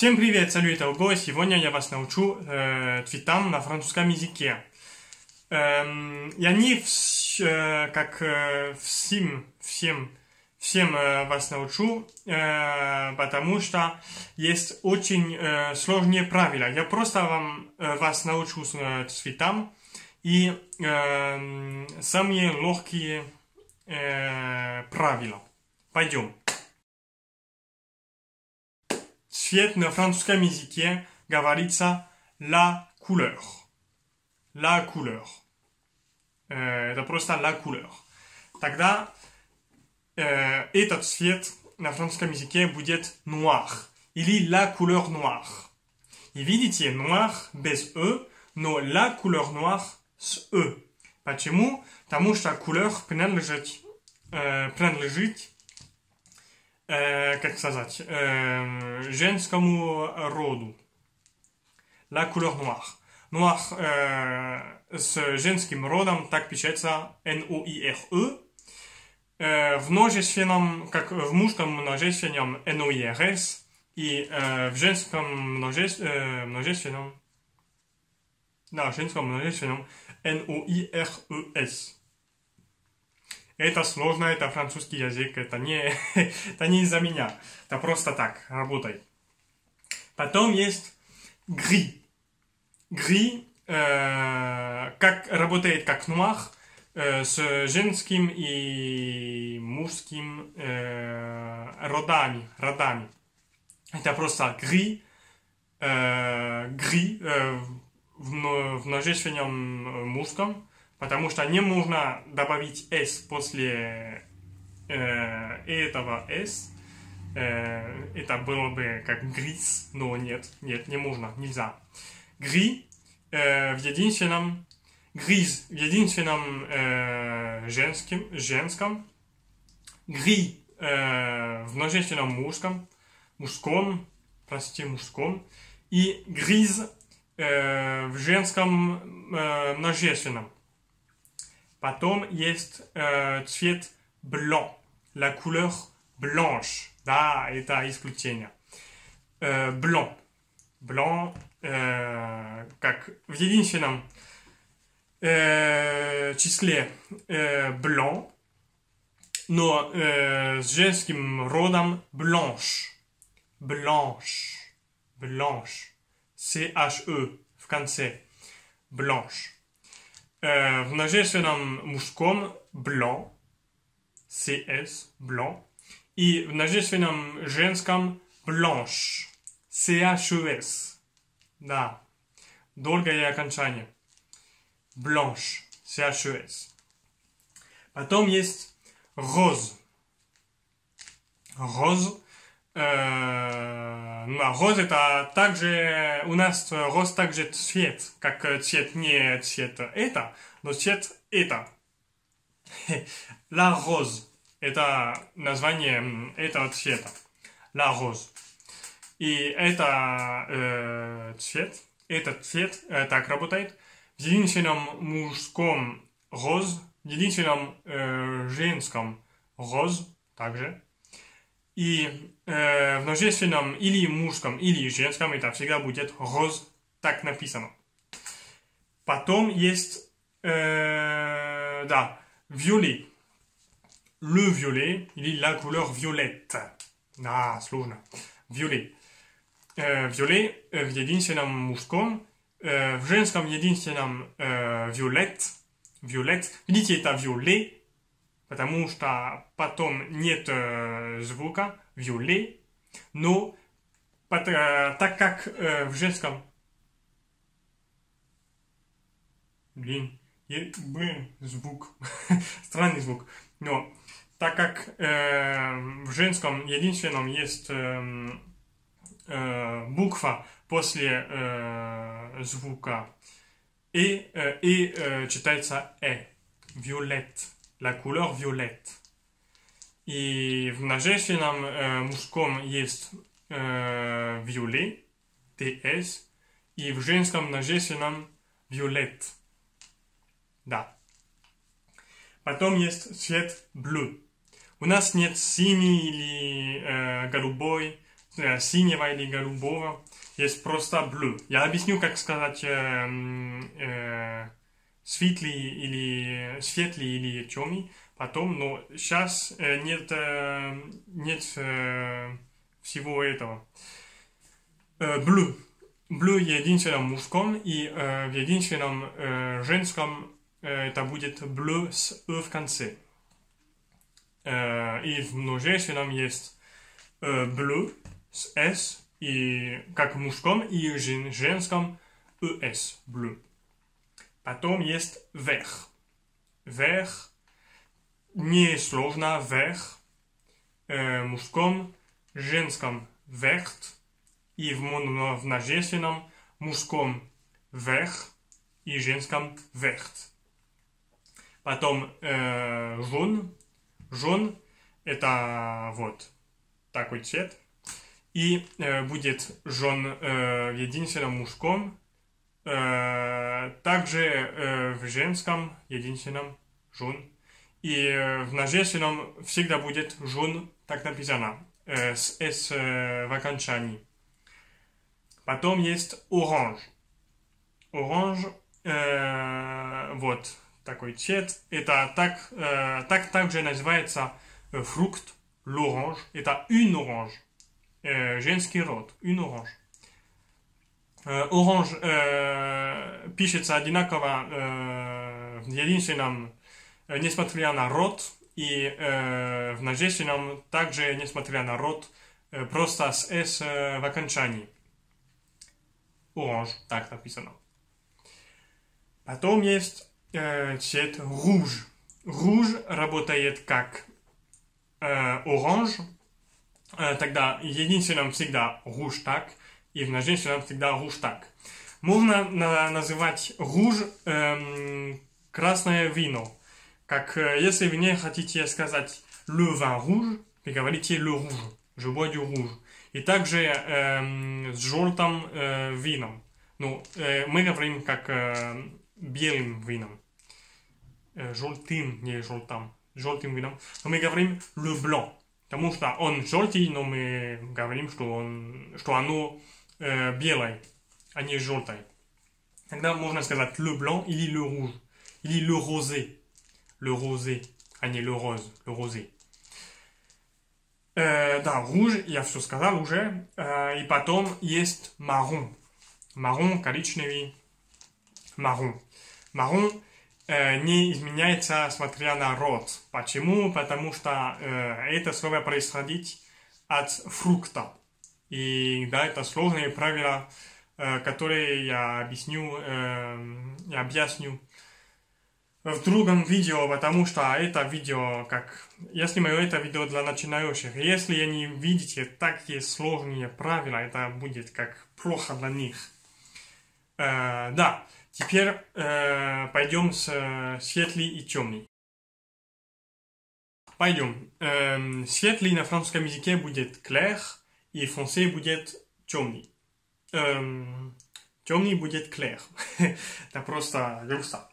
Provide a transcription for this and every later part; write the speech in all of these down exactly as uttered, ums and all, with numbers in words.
Всем привет, салют, это Ого. Сегодня я вас научу э, цветам на французском языке. Э, я не вс, э, как э, всем, всем, всем э, вас научу, э, потому что есть очень э, сложные правила. Я просто вам, э, вас научу э, цветам и э, самые легкие э, правила. Пойдем. Цвет на французском языке говорится la couleur. La couleur. Э, это просто la couleur. Тогда э, этот цвет на французском языке будет noir. Или la couleur noire. И видите, noir без e, но la couleur noire с e. Почему? Потому что couleur принадлежит, э, принадлежит Э, как сказать, э, женскому роду. La couleur noire. Noir э, с женским родом так пишется эн о и эр и. Э, в множественном, как в мужском множественном эн о и эр эс. И э, в женском множе, э, множественном, да, в женском множественном эн о и эр эс. Это сложно, это французский язык, это не, это не из-за меня. Это просто так, работает. Потом есть gris. Gris э, как, работает как noir э, с женским и мужским э, родами, родами. Это просто gris, э, gris э, в, в множественном мужском. Потому что не можно добавить s после э, этого s. Э, это было бы как gris, но нет, нет, не можно, нельзя. Gris э, в единственном, gris в единственном э, женским, женском, gris э, в множественном мужском, мужском, простите, мужском, и gris э, в женском э, множественном. Потом есть э, цвет blanc, la couleur blanche. Да, это исключение. Э, blanc. Blanc, э, как в единственном э, числе э, blanc, но э, с женским родом blanche. Blanche. Blanche. C-H-E в конце. Blanche. В множественном мужском blanc, cs, blanc, и в множественном женском blanche, chs, да, долгое окончание, blanche, chs. Потом есть rose, rose. Э, ну, роз это также, у нас роз также цвет, как цвет не цвет это, но цвет это. La rose, это название этого цвета. La rose. И это э, цвет, этот цвет э, так работает. В единственном мужском роз, в единственном э, женском роз также. И э, в множественном или мужском, или женском это всегда будет роз, так написано. Потом есть, э, да, violet. Le violet, или la couleur violette. Да, сложно. Violet. Э, violet э, в единственном мужском, э, в женском единственном э, violette. Violette. Видите, это violet. Потому что потом нет э, звука violet, но под, э, так как э, в женском... Блин, е, блин, звук, странный звук, но так как э, в женском единственном есть э, э, буква после э, звука и, э, и э, читается э, violette. La couleur violette. И в множественном э, мужском есть э, violet, ts, и в женском множественном violette. Да. Потом есть цвет bleu. У нас нет синий или э, голубой э, синего или голубого. Есть просто bleu. Я объясню, как сказать э, э, светлый или светлый или темный потом, но сейчас э, нет, э, нет э, всего этого. Э, bleu. Bleu в единственном мужском и э, в единственном э, женском э, это будет bleu с «э» в конце. Э, и в множественном есть э, bleu с «с», и как в мужском и в женском «эс», bleu. Потом есть vert. Vert, не сложно, vert, э, в мужском, женском vert, и в множественном мужском vert и женском vert. Потом э, jaune. Jaune это вот такой цвет. И э, будет jaune э, в единственном мужском, э, также э, в женском единственном jaune. И э, в множественном всегда будет jaune, так написано, э, с «с» э, в окончании. Потом есть orange. Orange, э, вот такой цвет. Это так, э, так также называется э, фрукт, l'orange. Это une orange. Э, женский род, une orange. Э, orange э, пишется одинаково э, в единственном, э, несмотря на род, и э, в множественном также, несмотря на род, э, просто с «с» э, в окончании. Orange, так написано. Потом есть э, цвет rouge. Rouge работает как э, orange. Э, тогда в единственном всегда rouge так, и в множественном всегда rouge так. Можно на, называть rouge э, красное вино. Как э, если вы не хотите сказать le vin rouge, вы говорите le rouge. Je bois du rouge. И также э, с желтым э, вином. Ну, э, мы говорим как э, белым вином. Э, желтым, не желтым. Желтым вином. Но мы говорим le blanc. Потому что он желтый, но мы говорим, что, он, что оно э, белое, а не желтое. Тогда можно сказать le blanc или le rouge. Или le rosé. Le rosé, а не le rose. Le rosé. Euh, да, rouge, я все сказал уже. Euh, и потом есть marron. Marron, коричневый. Marron. Marron э, не изменяется, смотря на род. Почему? Потому что э, это слово происходит от фрукта. И да, это сложные правила, э, которые я объясню, э, я объясню в другом видео, потому что это видео, как я снимаю это видео для начинающих. Если они видите такие сложные правила, это будет как плохо для них. Э, да, теперь э, пойдем с э, светлый и темный. Пойдем. Э, светлый на французском языке будет clair, и француз будет темный. Э, темный будет clair. Это просто грустно.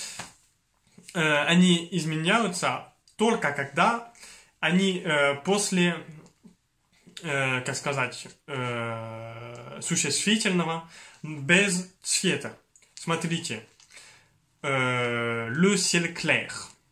Они изменяются только когда они э, после, э, как сказать, э, существительного без цвета. Смотрите. Э, le ciel clair.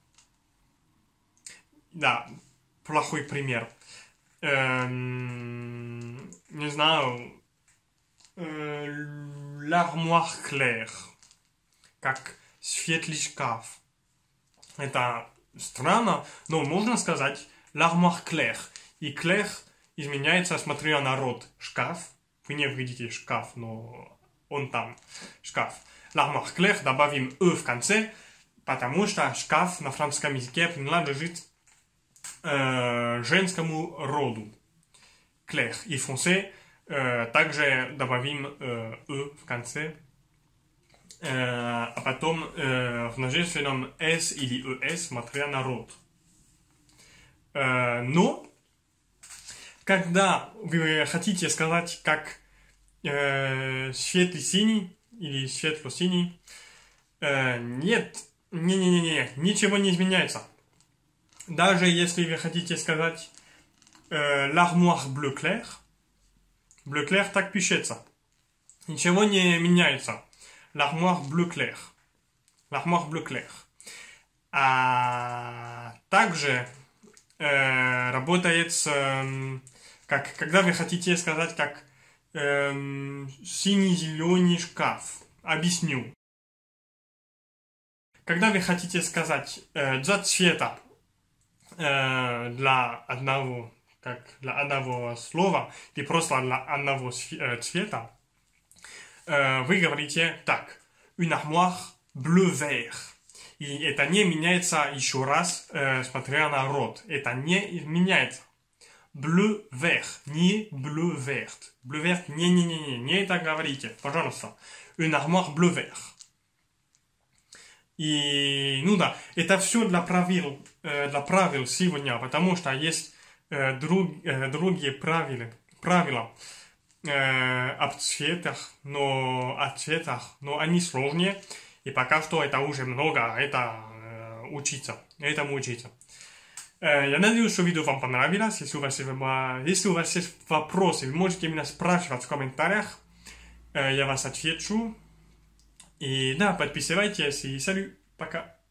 Да, плохой пример. Э, не знаю. Э, l'armoire claire. Как светлый шкаф. Это странно, но можно сказать l'armoire claire. И clair изменяется, смотря на род. Шкаф. Вы не видите шкаф, но он там. Шкаф. L'armoire claire добавим «э» в конце, потому что шкаф на французском языке принадлежит э, женскому роду. Claire. И француз э, также добавим э, «э» в конце. А потом э, в множественном «с» или «эс», смотря на род. Э, но, когда вы хотите сказать, как э, светлый-синий или светло-синий, э, нет, не-не-не, ничего не изменяется. Даже если вы хотите сказать э, l'armoire bleu clair, Bleu clair так пишется. Ничего не меняется. L'armoire bleu clair. L'armoire bleu clair. А также э, работает с, э, как, когда вы хотите сказать, как э, синий-зеленый шкаф. Объясню. Когда вы хотите сказать э, два цвета э, для одного, как для одного слова, или просто для одного э, цвета, э, вы говорите так. Une armoire bleu-vert. И это не меняется еще раз, э, смотря на род. Это не меняется. Bleu-vert. Не bleu-vert. Bleu-vert. Не-не-не-не. Не это говорите. Пожалуйста. Une armoire bleu-vert. И, ну да, это все для правил, э, для правил сегодня, потому что есть э, друг, э, другие правила, правила э, об цветах, но о цветах, но они сложнее, и пока что это уже много, это э, учиться, этому учиться. Э, я надеюсь, что видео вам понравилось. Если у вас, если у вас есть вопросы, вы можете меня спрашивать в комментариях, э, я вас отвечу. И да, подписывайтесь и салют, пока.